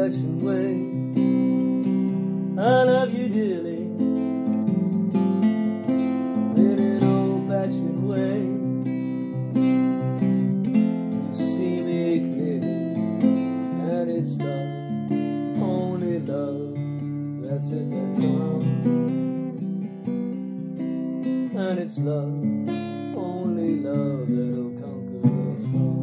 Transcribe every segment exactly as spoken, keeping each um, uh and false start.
old-fashioned way. I love you dearly in an old-fashioned way. You see me clearly, and it's love, only love. That's it, that's all. And it's love, only love that'll conquer us all.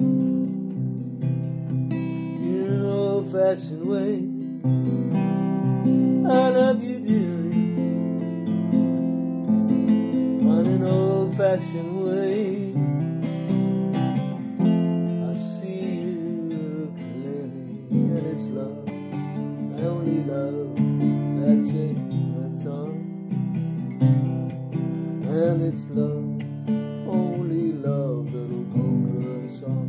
In an old-fashioned way, I love you dearly. In an old-fashioned way, I see you clearly, and it's love, only love. That's it, that's all. And it's love, only love that'll conquer us all.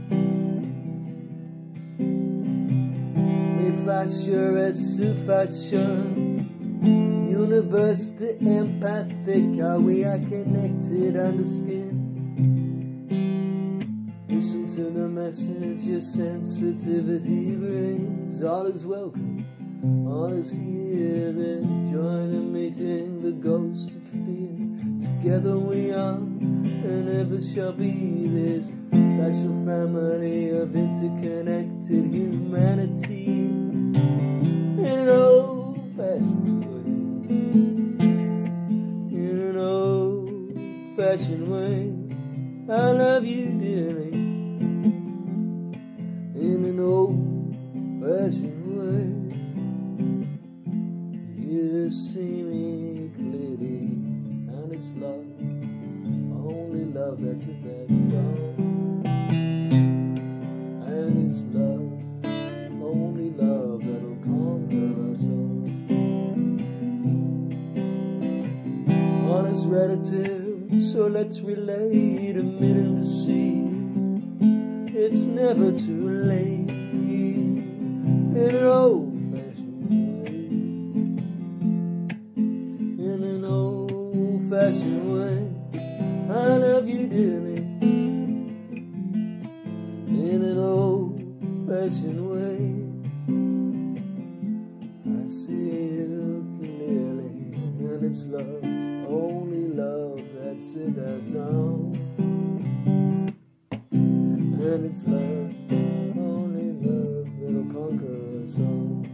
Me Fascia es su Fascian, universe the empathic, how we are connected under skin. Listen to the message your sensitivity brings. All is welcome, all is here, then join the meeting, the ghost of fear. Together we are, and ever shall be, this Fascial family of interconnected humanity. In an old-fashioned way, in an old-fashioned way, I love you dearly. In an old-fashioned way, you see me clearly, and it's love, only love, that's it, that's all. And it's love, only love that'll conquer us all. Honest relative, so let's relate, admit and receive. It's never too late. In an old-fashioned way, in an old-fashioned way, I love you dearly. In an old-fashioned way, I see you clearly, and it's love, only love, that's it, that's all. And it's love, only love that'll conquer us all.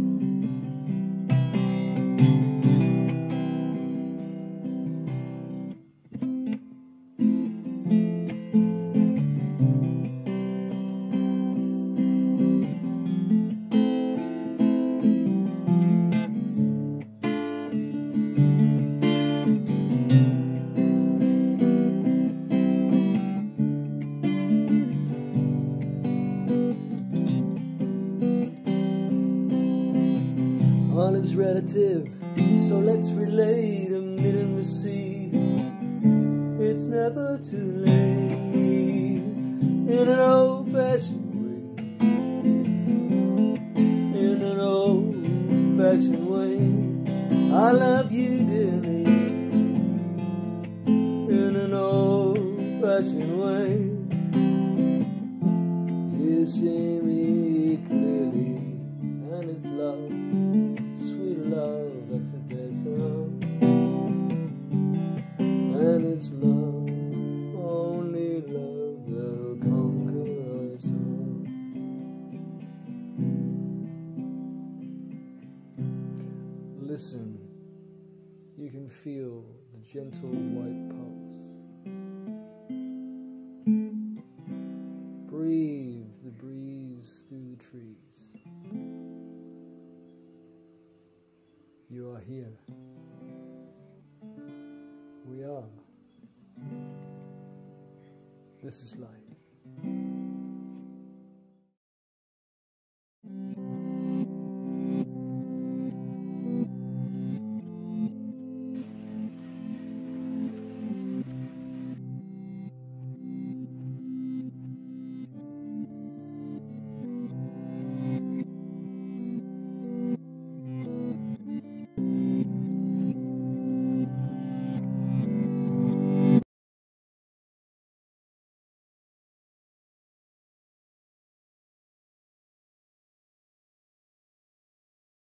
All is relative, so let's relate, admit and receive. It's never too late. In an old-fashioned way, in an old-fashioned way, I love you dearly. In an old-fashioned way, you see me clearly, and it's love, sweet love, that's it, that's all. And it's love, only love that'll conquer us all. Listen, you can feel the gentle white pulse. Breathe the breeze through the trees. You are here. We are. This is life.